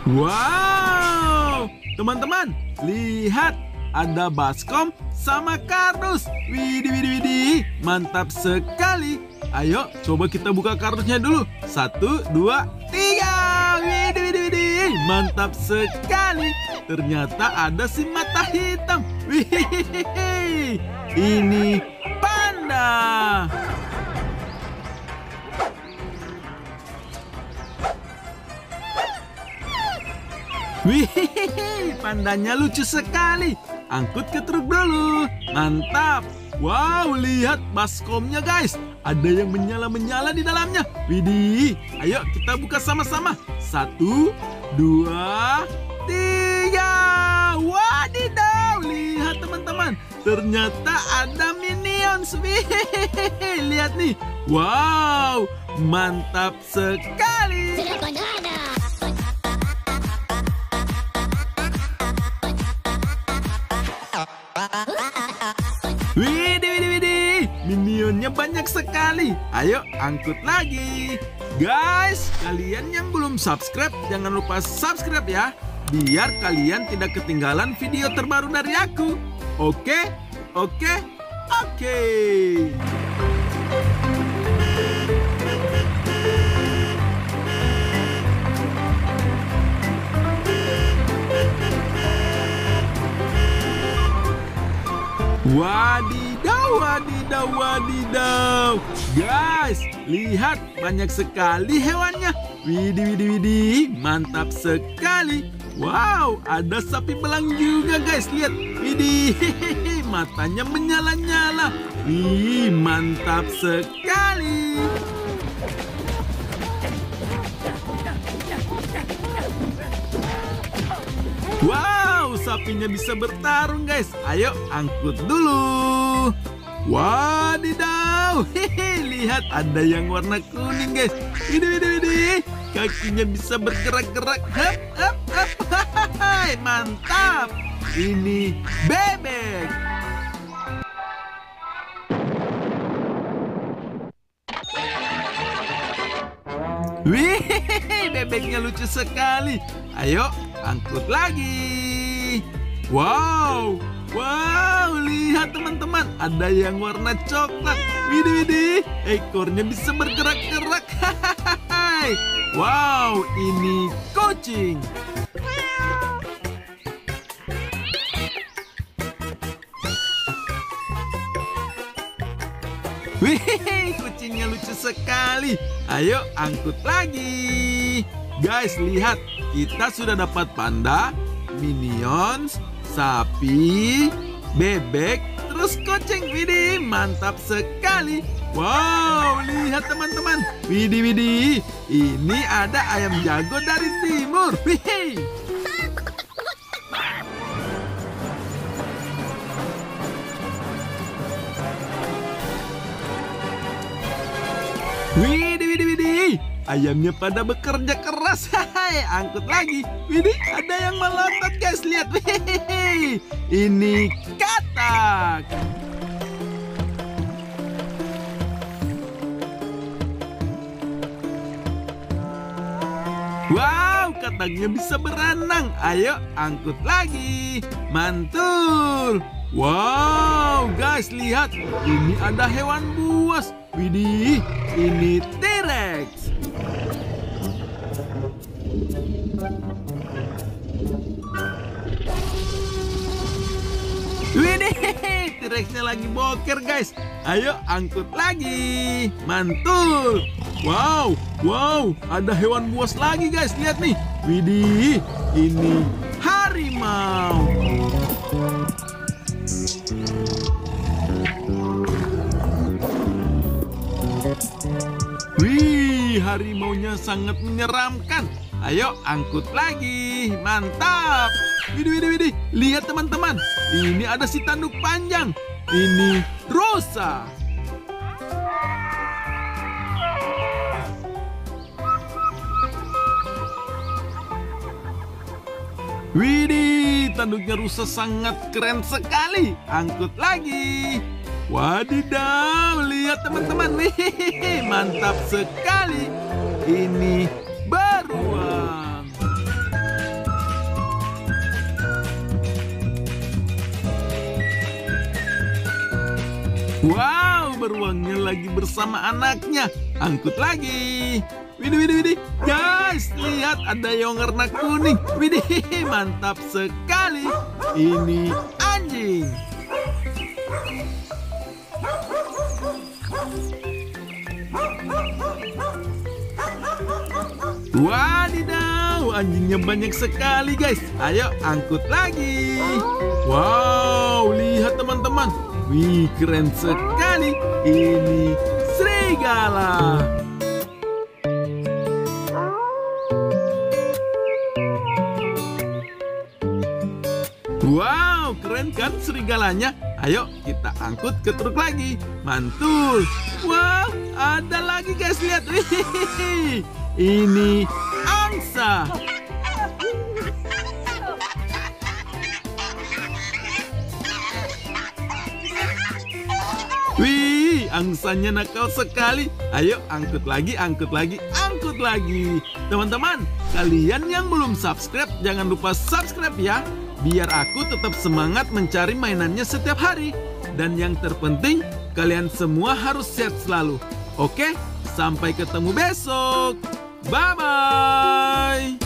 Wow, teman-teman, lihat ada baskom sama kardus. Widih, widih, widih, mantap sekali. Ayo, coba kita buka kardusnya dulu. 1, 2, 3. Widih, widih, widih, mantap sekali. Ternyata ada si mata hitam. Wih, ini panda. Wih, pandanya lucu sekali. Angkut ke truk dulu. Mantap. Wow, lihat baskomnya guys. Ada yang menyala-menyala di dalamnya. Widih, ayo kita buka sama-sama. 1, 2, 3. Wadidaw, lihat teman-teman. Ternyata ada Minions. Wih, lihat nih. Wow, mantap sekali. Widih, widih, widih, minionnya banyak sekali. Ayo angkut lagi. Guys, kalian yang belum subscribe, jangan lupa subscribe ya, biar kalian tidak ketinggalan video terbaru dari aku. Oke, oke, oke. Wadidaw, wadidaw, wadidaw. Guys, lihat banyak sekali hewannya. Widih, widih, widih, mantap sekali. Wow, ada sapi belang juga guys. Lihat, widih, matanya menyala-nyala. Wih, mantap sekali. Wow, sapinya bisa bertarung guys. Ayo angkut dulu. Wadidaw, lihat ada yang warna kuning guys. Widih, widih, widih, kakinya bisa bergerak-gerak. Hap, hap, hap. Hai, mantap. Ini bebek. Wih, bebeknya lucu sekali. Ayo angkut lagi. Wow, wow, lihat teman-teman, ada yang warna coklat. Widih, widih, ekornya bisa bergerak-gerak. Wow, ini kucing. Wih, kucingnya lucu sekali. Ayo angkut lagi. Guys, lihat, kita sudah dapat panda, Minions, sapi, bebek, terus kucing. Widih, mantap sekali. Wow, lihat teman-teman. Widih, widih, ini ada ayam jago dari timur. Wih. Widih, widih, widih, ayamnya pada bekerja keras. Hai, angkut lagi. Widih, ada yang melotot guys. Lihat, wih, ini katak. Wow, kataknya bisa berenang. Ayo angkut lagi. Mantul. Wow, guys, lihat, ini ada hewan buas. Widih, ini T-Rex. Widih, T-Rexnya lagi boker guys. Ayo angkut lagi. Mantul. Wow, wow, ada hewan buas lagi guys. Lihat nih. Widih, ini harimau. Wih, harimaunya sangat menyeramkan. Ayo angkut lagi. Mantap. Widih, widih, widih. Lihat teman-teman, ini ada si tanduk panjang. Ini Rosa. Widih, tanduknya Rusa sangat keren sekali. Angkut lagi. Wadidaw, lihat teman-teman. Wih, mantap sekali. Ini beruang. Wow, beruangnya lagi bersama anaknya. Angkut lagi. Widih, widih, widih. Guys, lihat ada yang warna kuning. Widih, mantap sekali. Ini anjing. Wadidaw, anjingnya banyak sekali guys. Ayo angkut lagi. Wow, lihat teman-teman. Wih, keren sekali. Ini serigala. Wow, keren kan serigalanya? Ayo kita angkut ke truk lagi. Mantul. Wow, ada lagi guys, lihat. Wih, ini angsa. Wih, angsanya nakal sekali. Ayo angkut lagi, angkut lagi, angkut lagi. Teman-teman, kalian yang belum subscribe, jangan lupa subscribe ya. Biar aku tetap semangat mencari mainannya setiap hari. Dan yang terpenting, kalian semua harus sehat selalu. Oke, sampai ketemu besok. Bye-bye.